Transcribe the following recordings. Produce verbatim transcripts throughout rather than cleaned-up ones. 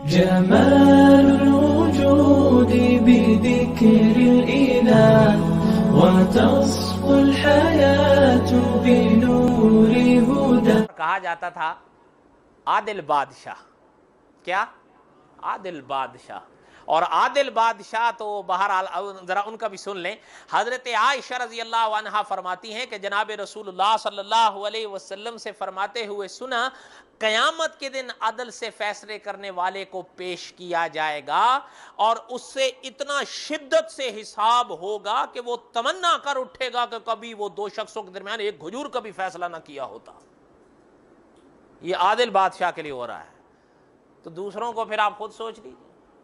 جمال الوجود بذكر الإله وتصفو الحياة بنور هدى. کہا جاتا تھا عادل بادشاہ. کیا؟ عادل بادشاہ. اور عادل بادشاہ تو بہرحال ذرا ان کا بھی سن لیں. حضرت عائشہ رضی اللہ عنہا فرماتی ہیں کہ جناب رسول اللہ صلی اللہ علیہ وسلم سے فرماتے ہوئے سنا، قیامت کے دن عدل سے فیصلے کرنے والے کو پیش کیا جائے گا اور اس سے اتنا شدت سے حساب ہوگا کہ وہ تمنا کر اٹھے گا کہ کبھی وہ دو شخصوں کے درمیان ایک کھجور کا بھی فیصلہ نہ کیا ہوتا. یہ عادل بادشاہ کے لیے ہو رہا ہے. تو دوسروں کو پھر آپ خود سوچ لیجیے.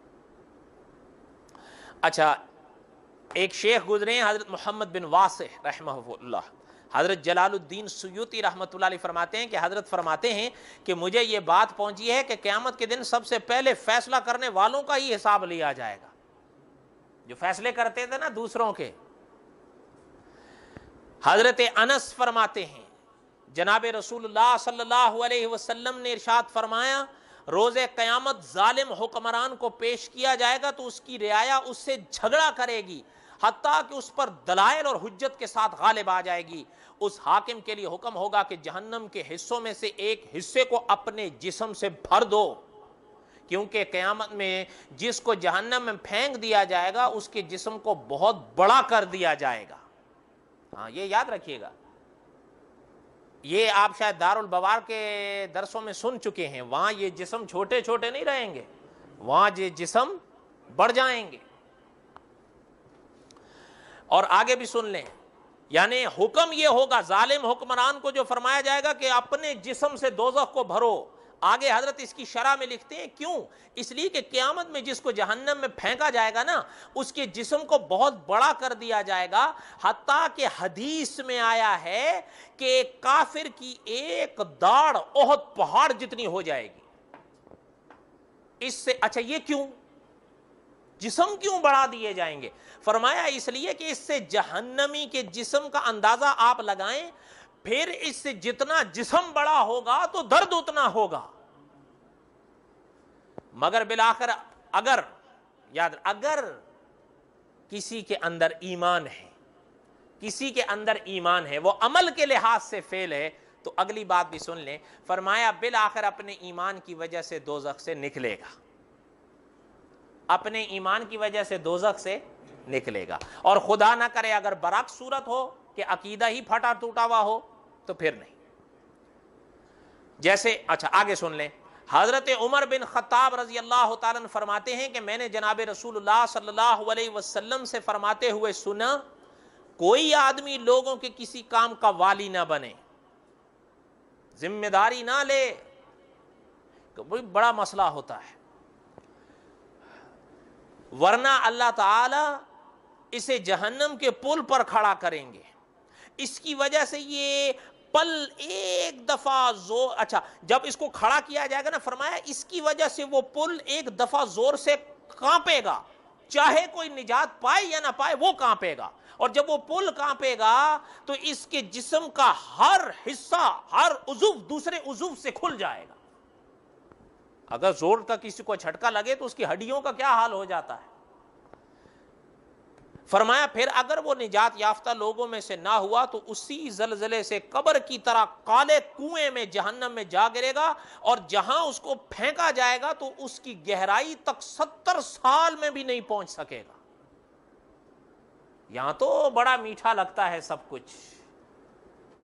اچھا، ایک شیخ گزرے ہیں حضرت محمد بن واسع رحمہ اللہ. حضرت جلال الدین سیوطی رحمۃ اللہ علیہ فرماتے ہیں کہ حضرت فرماتے ہیں کہ مجھے یہ بات پہنچی ہے کہ قیامت کے دن سب سے پہلے فیصلہ کرنے والوں کا ہی حساب لیا جائے گا، جو فیصلے کرتے تھے نا دوسروں کے. حضرت انس فرماتے ہیں جناب رسول اللہ صلی اللہ علیہ وسلم نے ارشاد فرمایا، روز قیامت ظالم حکمران کو پیش کیا جائے گا تو اس کی رعایا اس سے جھگڑا کرے گی حتیٰ کہ اس پر دلائل اور حجت کے ساتھ غالب آ جائے گی. اس حاکم کے لیے حکم ہوگا کہ جہنم کے حصوں میں سے ایک حصے کو اپنے جسم سے بھر دو، کیونکہ قیامت میں جس کو جہنم میں پھینک دیا جائے گا اس کے جسم کو بہت بڑا کر دیا جائے گا. ہاں، یہ یاد رکھیے گا. یہ آپ شاید دارالبوار کے درسوں میں سن چکے ہیں. وہاں یہ جسم چھوٹے چھوٹے نہیں رہیں گے، وہاں یہ جسم بڑھ جائیں گے. اور آگے بھی سن لیں، یعنی حکم یہ ہوگا ظالم حکمران کو جو فرمایا جائے گا کہ اپنے جسم سے دوزخ کو بھرو. آگے حضرت اس کی شرح میں لکھتے ہیں کیوں؟ اس لیے کہ قیامت میں جس کو جہنم میں پھینکا جائے گا نا اس کے جسم کو بہت بڑا کر دیا جائے گا، حتیٰ کہ حدیث میں آیا ہے کہ کافر کی ایک داڑھ احد پہاڑ جتنی ہو جائے گی. اس سے اچھا یہ کیوں؟ جسم کیوں بڑھا دیے جائیں گے؟ فرمایا اس لیے کہ اس سے جہنمی کے جسم کا اندازہ آپ لگائیں، پھر اس سے جتنا جسم بڑا ہوگا تو درد اتنا ہوگا. مگر بالآخر اگر یاد اگر کسی کے اندر ایمان ہے، کسی کے اندر ایمان ہے، وہ عمل کے لحاظ سے فیل ہے، تو اگلی بات بھی سن لیں. فرمایا بالآخر اپنے ایمان کی وجہ سے دوزخ سے نکلے گا، اپنے ایمان کی وجہ سے دوزخ سے نکلے گا. اور خدا نہ کرے اگر برعکس صورت ہو کہ عقیدہ ہی پھٹا ٹوٹا ہوا ہو تو پھر نہیں. جیسے اچھا آگے سن لیں، حضرت عمر بن خطاب رضی اللہ تعالیٰ عنہ فرماتے ہیں کہ میں نے جناب رسول اللہ صلی اللہ علیہ وسلم سے فرماتے ہوئے سنا، کوئی آدمی لوگوں کے کسی کام کا والی نہ بنے، ذمہ داری نہ لے. بڑا مسئلہ ہوتا ہے، ورنہ اللہ تعالی اسے جہنم کے پل پر کھڑا کریں گے. اس کی وجہ سے یہ پل ایک دفعہ زور اچھا جب اس کو کھڑا کیا جائے گا نا، فرمایا اس کی وجہ سے وہ پل ایک دفعہ زور سے کانپے گا، چاہے کوئی نجات پائے یا نہ پائے وہ کانپے گا. اور جب وہ پل کانپے گا تو اس کے جسم کا ہر حصہ، ہر عضو دوسرے عضو سے کھل جائے گا. اگر زور کا کسی کو جھٹکا لگے تو اس کی ہڈیوں کا کیا حال ہو جاتا ہے. فرمایا پھر اگر وہ نجات یافتہ لوگوں میں سے نہ ہوا تو اسی زلزلے سے قبر کی طرح کالے کنویں میں جہنم میں جا گرے گا، اور جہاں اس کو پھینکا جائے گا تو اس کی گہرائی تک ستر سال میں بھی نہیں پہنچ سکے گا. یہاں تو بڑا میٹھا لگتا ہے سب کچھ.